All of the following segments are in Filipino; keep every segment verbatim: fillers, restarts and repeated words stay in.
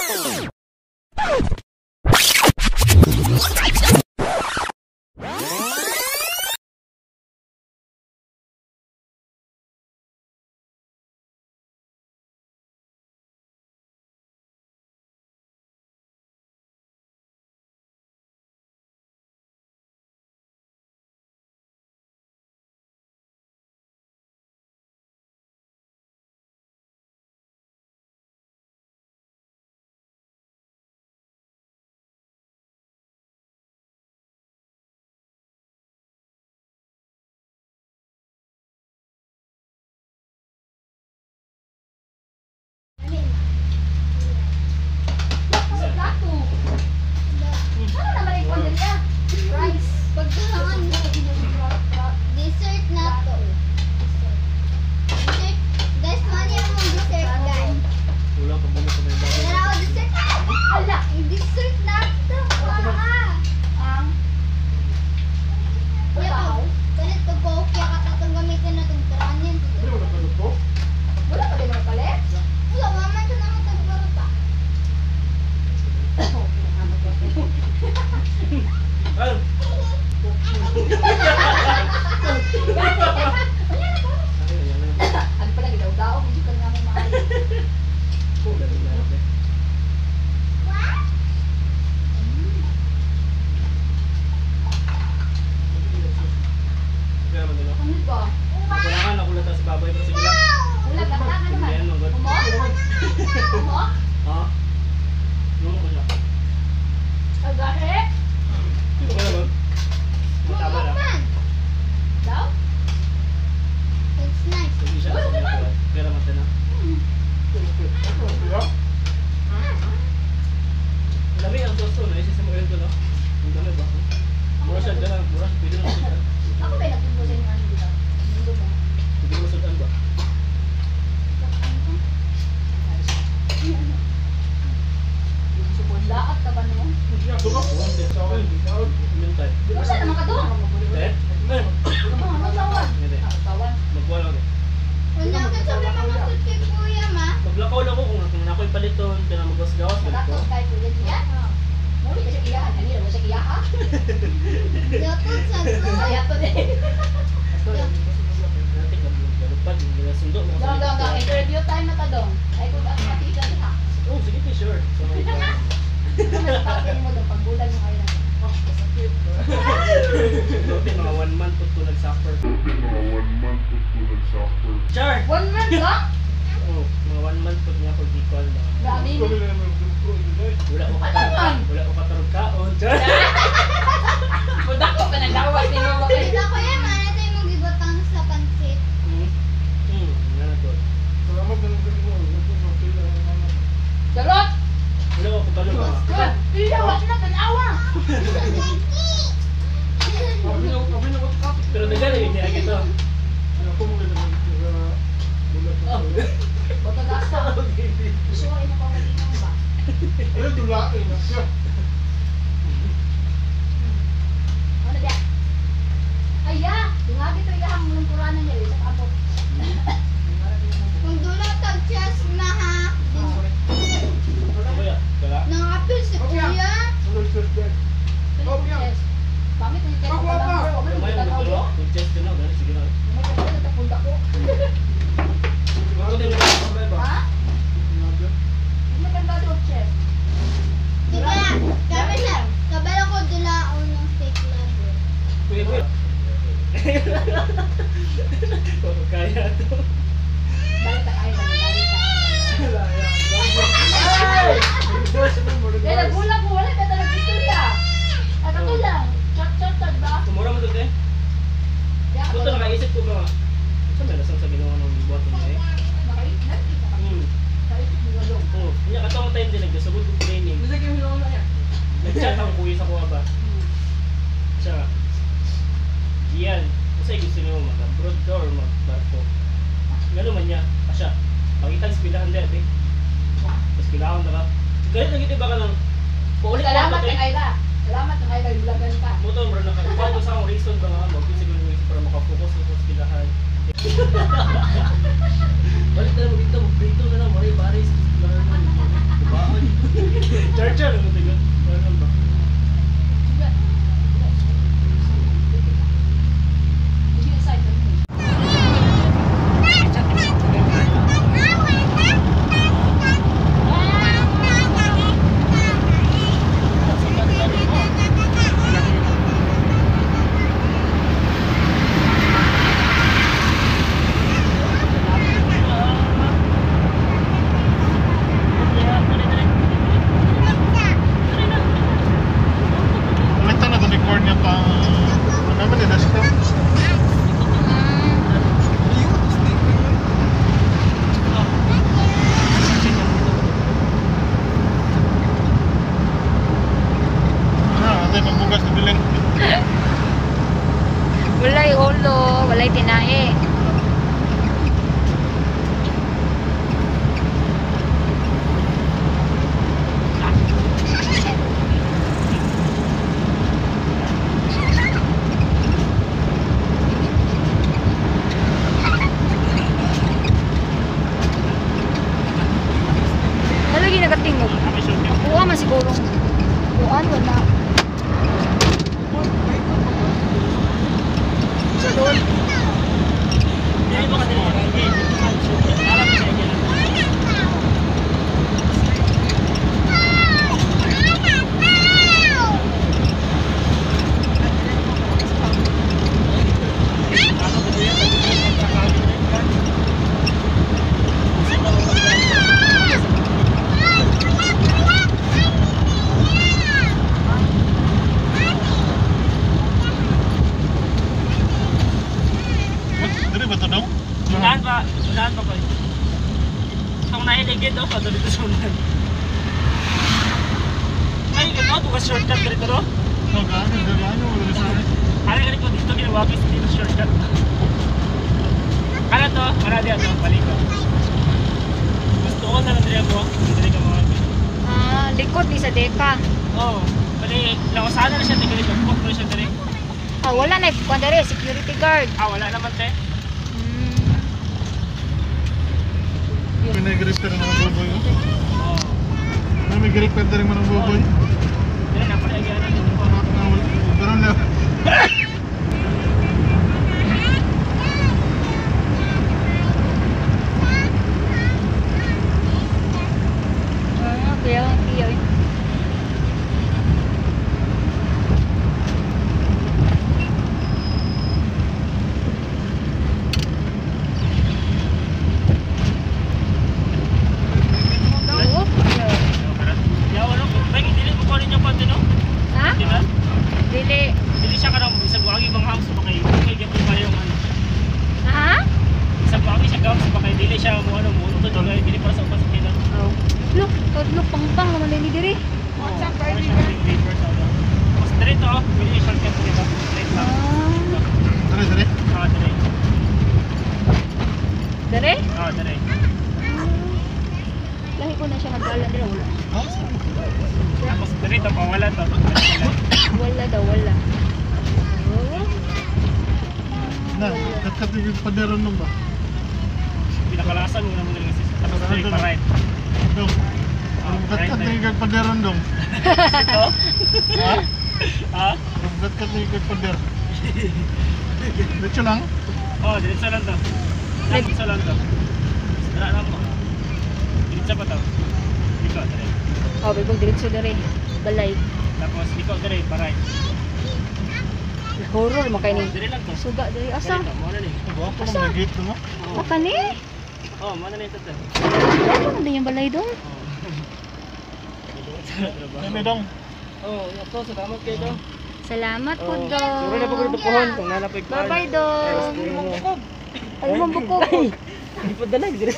Balik na lang dito, magprito na lang, maray baris. Kailangan mo, dibaon. kay tinae. Nalagi nagatingog. Kuha man siguro. Kuhaan wala. Sa doon. Sundan pa, sundan pa ko. Ang nahiligid daw pa dito sundan. Ay, ikaw to ka shortcut dito ro? No, gaano, gaano wala sa akin. Ano ganito dito ginawagis dito shortcut. Ano to? Para diyan to, balik ko. Gusto ko na lang diri ako, diri ka mga. Ah, likod ni sa deka. Oh, bali lawasan na siya tigil ko, ko siya diri. Ah, wala na kuan dere security guard. Ah, wala naman te. May nag-repair ng mga buboy. Oo. May nag-repair na rin mga buboy. Dili na pala gyud dito. Pero na. Ah, kaya kaya. Ha? Dili. Dili siya kanang isang buwagi bang house pa kay kay gato pa yung ano. Ha? Isang buwagi siya house pa kay dili siya mo ano mo to dili dili para sa upas kay lang. Oh. Look, look pang-pang naman ni diri. What's up, baby? Straight to, pwede siya shortcut dito. Straight lang. Dere, dere. Ah, dire. Dere? Ah, dire. Lahi ko na siya nagdala dere wala. Tapos straight to pa wala to. Wala daw, wala. Oh. Na, kat-kat yung paderon nung ba? Pinakalasan mo naman nila sis. Tapos straight pa right. Dong. Kat-kat yung paderon dong. Ito? Ha? Ha? Kat-kat yung pader. Diretso lang? Oh, diretso lang to. Diretso lang to. Tara lang mo. Diretso pa to. Ikaw, dire. Oh, bigong diretso dere. Balay. Tapos ikaw dire, pa right. Horror mo kay ni. Dire lang to. Suga dere asa? Asa? Mo na ni. Aba, ako lang nag-gate mo. Wa kani? Oh, mo na ni to. Ano din yung balay dong? Ano dong? Oh, yato salamat kay dong. Salamat po Oh, dong. sure na po ko dito pohon kung nanapig pa. Bye-bye dong. Ay mo bukog. Di pa dala dire.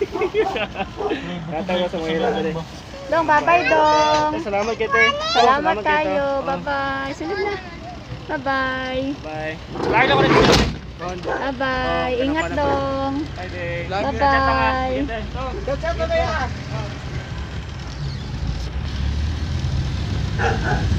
Katawa sa mga hirap dire. Dong, bye-bye dong. Salamat kay te. Salamat kayo. Bye-bye. Sunod na. Bye-bye. Bye. Lagi lang ko dito. Bye-bye. Ingat dong. Bye day. Bye-bye. Chat chat na ya.